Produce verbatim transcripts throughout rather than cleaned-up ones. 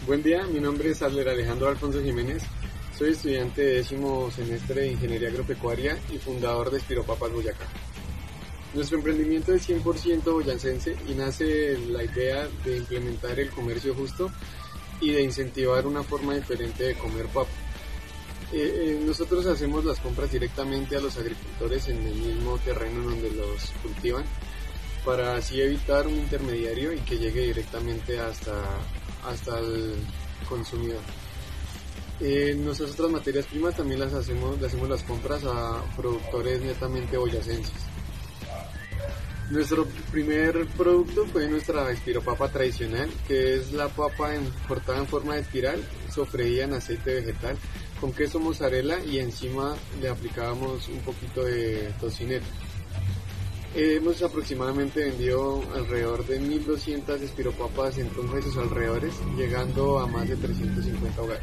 Buen día, mi nombre es Adler Alejandro Alfonso Jiménez, soy estudiante de décimo semestre de Ingeniería Agropecuaria y fundador de Espiropapas Boyacá. Nuestro emprendimiento es cien por ciento boyacense y nace la idea de implementar el comercio justo y de incentivar una forma diferente de comer papa. Eh, eh, nosotros hacemos las compras directamente a los agricultores en el mismo terreno donde los cultivan, para así evitar un intermediario y que llegue directamente hasta, hasta el consumidor. Eh, nuestras otras materias primas también las hacemos, le hacemos las compras a productores netamente boyacenses. Nuestro primer producto fue nuestra espiropapa tradicional, que es la papa en, cortada en forma de espiral, sofreída en aceite vegetal, con queso mozzarella y encima le aplicábamos un poquito de tocineta. Eh, hemos aproximadamente vendido alrededor de mil doscientas espiropapas en Tunja y sus alrededores, llegando a más de trescientos cincuenta hogares.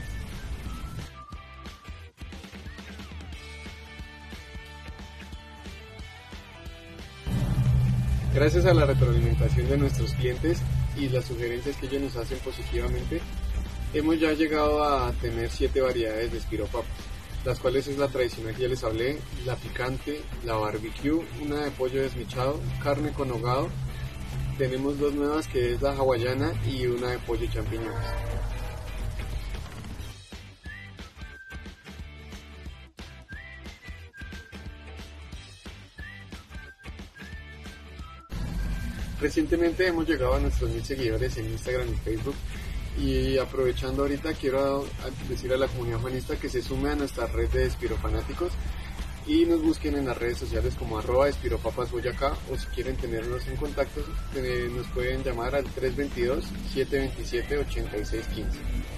Gracias a la retroalimentación de nuestros clientes y las sugerencias que ellos nos hacen positivamente, hemos ya llegado a tener siete variedades de espiropapas, las cuales es la tradicional que ya les hablé, la picante, la barbecue, una de pollo desmechado, carne con hogado. Tenemos dos nuevas, que es la hawaiana y una de pollo y champiñones. Recientemente hemos llegado a nuestros mil seguidores en Instagram y Facebook, y aprovechando ahorita quiero decir a la comunidad juanista que se sume a nuestra red de espirofanáticos y nos busquen en las redes sociales como arroba espiropapasboyacá, o si quieren tenernos en contacto nos pueden llamar al tres dos dos, siete dos siete, ocho seis uno cinco.